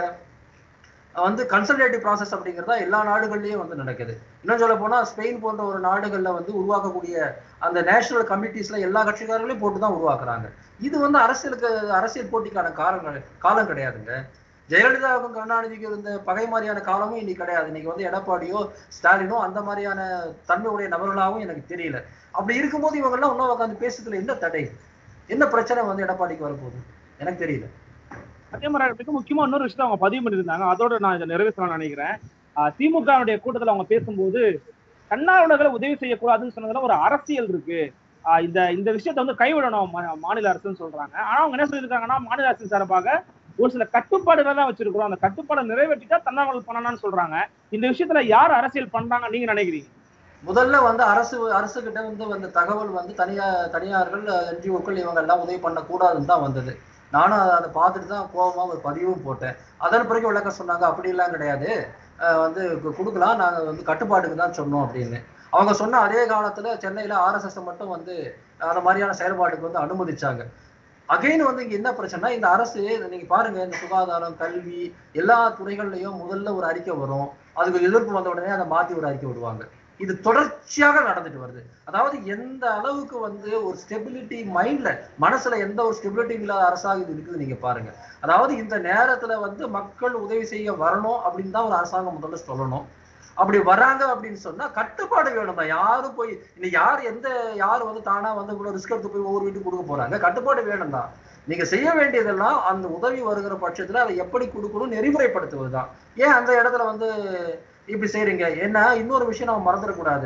வந்து கன்சல்டேட்டிவ் ப்ராசஸ் அப்படிங்கிறதா எல்லா நாடுகள்லயும் வந்து நடக்குது. இன்னும் சொல்ல போனா ஸ்பெயின் போன்ற ஒரு நாடுகள்ல வந்து உருவாக்கக்கூடிய அந்த நேஷனல் கமிட்டிஸ்ல எல்லா கட்சிக்காரர்களையும் போட்டுதான் உருவாக்குறாங்க. இது வந்து அரசியல் போட்டிக்கான காலம் கிடையாதுங்க. ஜெயலலிதாவுக்கும் கருணாநிதிக்கு இருந்த பகை மாதிரியான காலமும் இன்னைக்கு கிடையாது. இன்னைக்கு வந்து எடப்பாடியோ ஸ்டாலினோ அந்த மாதிரியான தன்மையுடைய நபர்களாகவும் எனக்கு தெரியல. அப்படி இருக்கும்போது இவங்க எல்லாம் இன்னும் உட்காந்து பேசுறதுல என்ன தடை, என்ன பிரச்சனை வந்து எடப்பாடிக்கு வரப்போகுது எனக்கு தெரியல. அதே மாதிரி மிக முக்கியமா இன்னொரு விஷயத்த அவங்க பதிவு பண்ணியிருந்தாங்க, அதோட நான் இதை நிறைவேற்றலாம்னு நினைக்கிறேன். திமுகவுடைய கூட்டத்தில் அவங்க பேசும்போது தன்னார்வலர்களை உதவி செய்யக்கூடாதுன்னு சொன்னதுல ஒரு அரசியல் இருக்கு, இந்த விஷயத்த வந்து கைவிடணும் மாநில அரசுன்னு சொல்றாங்க. ஆனா அவங்க என்ன சொல்லியிருக்காங்கன்னா, மாநில அரசு சார்பாக ஒரு சில கட்டுப்பாடுகள் தான் வச்சிருக்கிறோம், அந்த கட்டுப்பாடை நிறைவேற்றிட்டா தன்னார்வலர் பண்ணலாம்னு சொல்றாங்க. இந்த விஷயத்துல யார் அரசியல் பண்றாங்க நீங்க நினைக்கிறீங்க? முதல்ல வந்து அரசு கிட்ட வந்து அந்த தகவல் வந்து தனியார்கள் என்ஜிஓக்கள் இவங்க எல்லாம் உதவி பண்ணக்கூடாதுன்னு தான் வந்தது. நானும் அதை பார்த்துட்டு தான் கோபமா ஒரு பதிவும் போட்டேன். அதன் பிறகு விளக்கம் சொன்னாங்க, அப்படி எல்லாம் கிடையாது, வந்து கொடுக்கலாம், நாங்க வந்து கட்டுப்பாட்டுக்கு தான் சொன்னோம் அப்படின்னு. அவங்க சொன்ன அதே காலத்துல சென்னையில RSS மட்டும் வந்து அந்த மாதிரியான செயல்பாட்டுக்கு வந்து அனுமதிச்சாங்க. அகைன் வந்து இங்க என்ன பிரச்சனைனா, இந்த அரசு நீங்க பாருங்க, இந்த சுகாதாரம் கல்வி எல்லா துறைகள்லயும் முதல்ல ஒரு அறிக்கை வரும், அதுக்கு எதிர்ப்பு வந்த உடனே அதை மாத்தி ஒரு அறிக்கை விடுவாங்க. இது தொடர்ச்சியாக நடந்துட்டு வருது. அதாவது எந்த அளவுக்கு வந்து ஒரு ஸ்டெபிலிட்டி மைண்ட்ல மனசுல எந்த ஒரு ஸ்டெபிலிட்டி இல்லாத அரசாங்கம் இது இருக்குது நீங்க பாருங்க. அதாவது இந்த நேரத்துல வந்து மக்கள் உதவி செய்ய வரணும் அப்படின்னு தான் ஒரு அரசாங்கம் முதல்ல சொல்லணும். அப்படி வராங்க அப்படின்னு சொன்னா கட்டுப்பாடு வேணும் தான். யாரும் போய் இன்னைக்கு யார் வந்து தானா வந்து இவ்வளவு ரிஸ்க் எடுத்து போய் ஒவ்வொரு வீட்டுக்கு கொடுக்க போறாங்க? கட்டுப்பாடு வேணும் தான். நீங்க செய்ய வேண்டியதெல்லாம் அந்த உதவி வருகிற பட்சத்துல அதை எப்படி கொடுக்கணும் நெறிமுறைப்படுத்துவதுதான். ஏன் அந்த இடத்துல வந்து இப்படி செய்றீங்க? ஏன்னா இன்னொரு விஷயம் நம்ம மறந்துடக்கூடாது.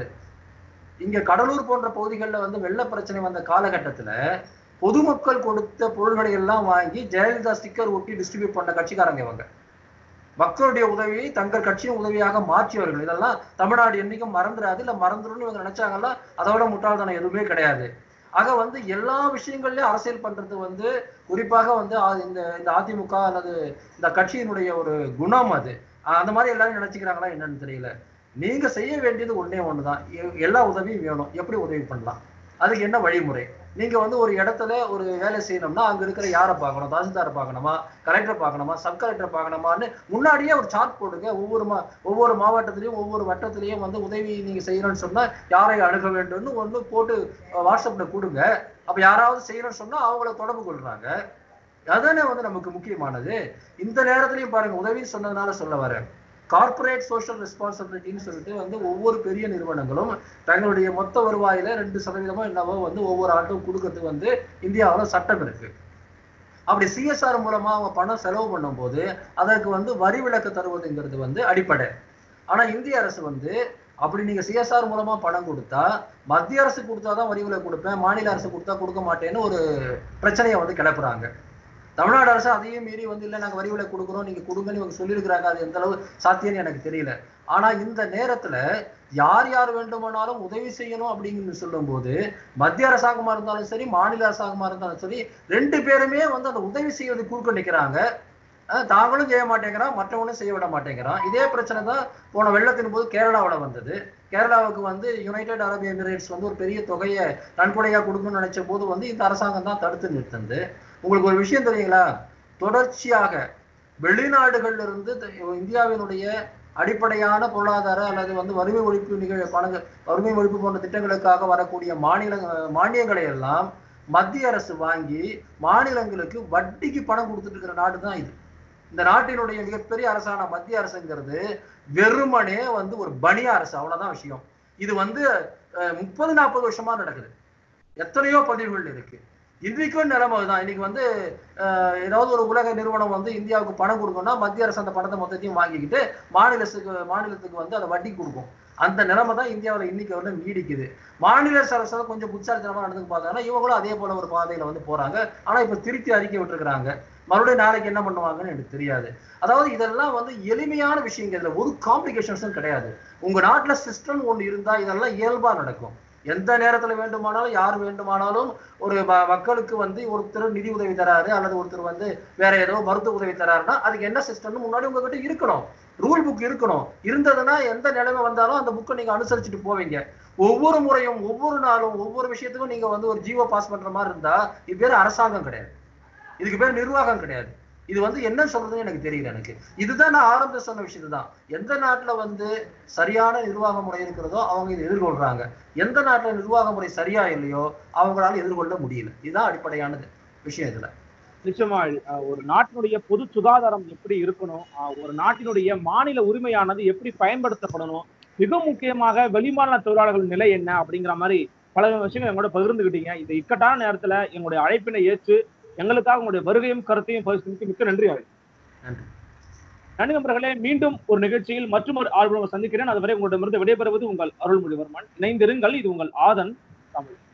இங்க கடலூர் போன்ற பகுதிகளில் வந்து வெள்ள பிரச்சனை வந்த காலகட்டத்துல பொதுமக்கள் கொடுத்த பொருள்களை எல்லாம் வாங்கி ஜெயலலிதா ஸ்டிக்கர் ஒட்டி டிஸ்ட்ரிபியூட் பண்ண கட்சிக்காரங்க இவங்க. மக்களுடைய உதவியை தங்கள் கட்சியின் உதவியாக மாற்றியவர்கள். இதெல்லாம் தமிழ்நாடு என்னைக்கும் மறந்துடாது, இல்ல மறந்துடும் இவங்க நினைச்சாங்கன்னா அதோட முட்டாள்தனம் எதுவுமே கிடையாது. ஆக வந்து எல்லா விஷயங்கள்லயும் அரசியல் பண்றது வந்து குறிப்பாக வந்து இந்த அதிமுக அல்லது இந்த கட்சியினுடைய ஒரு குணம் அது. அந்த மாதிரி எல்லாரும் நினைச்சுக்கிறாங்களா என்னன்னு தெரியல. நீங்க செய்ய வேண்டியது ஒண்ணுதான், எல்லா உதவியும் வேணும். எப்படி உதவி பண்ணலாம், அதுக்கு என்ன வழிமுறை? நீங்க வந்து ஒரு இடத்துல ஒரு வேலை செய்யணும்னா அங்க இருக்கிற யாரை பார்க்கணும், தாசில்தாரை பார்க்கணுமா, கலெக்டரை பார்க்கணுமா, சப் கலெக்டரை பார்க்கணுமான்னு முன்னாடியே ஒரு சார்ட் போடுங்க. ஒவ்வொரு மாவட்டத்திலையும் ஒவ்வொரு வட்டத்திலையும் வந்து உதவி நீங்க செய்யணும்னு சொன்னா யாரை அணுக வேண்டும்னு ஒண்ணு போட்டு வாட்ஸ்அப்ல கொடுங்க. அப்ப யாராவது செய்யணும்னு சொன்னா அவங்கள தொடர்பு கொள்றாங்க. அதானே வந்து நமக்கு முக்கியமானது. இந்த நேரத்திலையும் பாருங்க, உதவி சொன்னதுனால சொல்ல வரேன், கார்பரேட் சோஷியல் ரெஸ்பான்சிபிலிட்டின்னு சொல்லிட்டு வந்து ஒவ்வொரு பெரிய நிறுவனங்களும் தங்களுடைய மொத்த வருவாயில 2% என்னவோ வந்து ஒவ்வொரு ஆண்டும் கொடுக்கறதுக்கு வந்து இந்தியாவில் சட்டம் இருக்கு. அப்படி CSR மூலமா அவங்க பணம் செலவு பண்ணும் போது அதற்கு வந்து வரி விலக்கு தருவதுங்கிறது வந்து அடிப்படை. ஆனா இந்திய அரசு வந்து அப்படி நீங்க CSR மூலமா பணம் கொடுத்தா மத்திய அரசு கொடுத்தாதான் வரி விலக்கு கொடுப்பேன், மாநில அரசு கொடுத்தா கொடுக்க மாட்டேன்னு ஒரு பிரச்சனையை வந்து கிளப்புறாங்க. தமிழ்நாடு அரசு அதையும் மீறி வந்து இல்லை நாங்க வரி விலக்கு கொடுக்குறோம் நீங்க கொடுங்கன்னு இவங்க சொல்லியிருக்கிறாங்க. அது எந்த அளவு சாத்தியம்னு எனக்கு தெரியல. ஆனா இந்த நேரத்துல யார் வேண்டுமானாலும் உதவி செய்யணும் அப்படின்னு சொல்லும் போது மத்திய அரசாங்கமா இருந்தாலும் சரி மாநில அரசாங்கமா இருந்தாலும் சரி 2 பேருமே வந்து அந்த உதவி செய்வது குறுக்க நிற்கிறாங்க. தாங்களும் செய்ய மாட்டேங்கிறான், மற்றவங்களும் செய்ய விட மாட்டேங்கிறான். இதே பிரச்சனை தான் போன வெள்ளத்தின் போது கேரளாவில் வந்தது. கேரளாவுக்கு வந்து யுனைடெட் அரபு எமிரேட்ஸ் வந்து ஒரு பெரிய தொகையை நன்கொடையா கொடுக்கணும்னு நினைச்ச போது வந்து இந்த அரசாங்கம் தான் தடுத்து நிறுத்தது. உங்களுக்கு ஒரு விஷயம் தெரியுங்களா, தொடர்ச்சியாக வெளிநாடுகள்ல இருந்து இந்தியாவினுடைய அடிப்படையான பொருளாதார அல்லது வறுமை ஒழிப்பு வறுமை ஒழிப்பு போன்ற திட்டங்களுக்காக வரக்கூடிய மானியங்களை எல்லாம் மத்திய அரசு வாங்கி மாநிலங்களுக்கு வட்டிக்கு பணம் கொடுத்துட்டு இருக்கிற நாடு தான் இது. இந்த நாட்டினுடைய மிகப்பெரிய அரசான மத்திய அரசுங்கிறது வெறுமனே ஒரு பனியா அரசு, அவ்வளவுதான் விஷயம். இது 30-40 வருஷமா நடக்குது. எத்தனையோ பதிவுகள் இருக்கு. இன்றைக்கும் நிலைமை தான். இன்னைக்கு ஏதாவது ஒரு உலக நிறுவனம் இந்தியாவுக்கு பணம் கொடுக்கணும்னா மத்திய அரசு அந்த பணத்தை மொத்தத்தையும் வாங்கிக்கிட்டு மாநிலத்துக்கு அதை வட்டி கொடுக்கும். அந்த நிலைமை தான் இந்தியாவில் இன்னைக்கு நீடிக்குது. மாநில அரசு கொஞ்சம் புத்தாரித்தனமா நடந்து பார்த்தாங்கன்னா இவங்களும் அதே போல ஒரு பாதையில போறாங்க. ஆனா இப்ப திருத்தி அறிக்கை விட்டுருக்காங்க. மறுபடியும் நாளைக்கு என்ன பண்ணுவாங்கன்னு எனக்கு தெரியாது. அதாவது இதெல்லாம் எளிமையான விஷயங்கள், இதுல ஒரு காம்ப்ளிகேஷன்ஸும் கிடையாது. உங்க நாட்டுல சிஸ்டம் ஒண்ணு இருந்தா இதெல்லாம் இயல்பா நடக்கும். எந்த நேரத்துல வேண்டுமானாலும் யார் வேண்டுமானாலும் ஒரு மக்களுக்கு ஒருத்தர் நிதி உதவி தராரு அல்லது ஒருத்தர் வேற ஏதோ மருத்துவ உதவி தராருன்னா அதுக்கு என்ன சிஸ்டம்னு முன்னாடி உங்ககிட்ட இருக்கணும். ரூல் புக் இருக்கணும். இருந்ததுன்னா எந்த நிலைமை வந்தாலும் அந்த புக்கை நீங்க அனுசரிச்சுட்டு போவீங்க. ஒவ்வொரு முறையும் ஒவ்வொரு நாளும் ஒவ்வொரு விஷயத்துக்கும் நீங்க ஒரு ஜீவோ பாஸ் பண்ற மாதிரி இருந்தா இது பேர் அரசாங்கம் கிடையாது, இதுக்கு பேர் நிர்வாகம் கிடையாது. இது என்ன சொல்றதுன்னு எனக்கு தெரியல. எனக்கு இதுதான் நான் ஆரம்ப சொன்ன விஷயம் தான். எந்த நாட்டுல சரியான நிர்வாக முறை இருக்கிறதோ அவங்க இதை எதிர்கொள்றாங்க. எந்த நாட்டுல நிர்வாக முறை சரியா இல்லையோ அவங்களால எதிர்கொள்ள முடியல. இதுதான் அடிப்படையானது விஷயம் இதுல. நிச்சயமா ஒரு நாட்டினுடைய பொது சுகாதாரம் எப்படி இருக்கணும், ஒரு நாட்டினுடைய மாநில உரிமையானது எப்படி பயன்படுத்தப்படணும், மிக முக்கியமாக வெளிமாநில தொழிலாளர்கள் நிலை என்ன அப்படிங்கிற மாதிரி பல விஷயங்கள் எங்களோட பகிர்ந்துகிட்டீங்க. இந்த இக்கட்டான நேரத்துல எங்களுடைய அழைப்பினை ஏற்று எங்களுக்காக உங்களுடைய வருகையும் கருத்தையும் பகிர்ந்தமைக்கு மிக்க நன்றி. நன்றி நண்பர்களே. மீண்டும் ஒரு நிகழ்ச்சியில் மற்றொரு ஆர்வலரை சந்திக்கிறேன். அதுவரை உங்களிடமிருந்து விடைபெறுவது உங்கள் அருள்மொழிவர்மன். இணைந்திருங்கள். இது உங்கள் ஆதன் தமிழ்.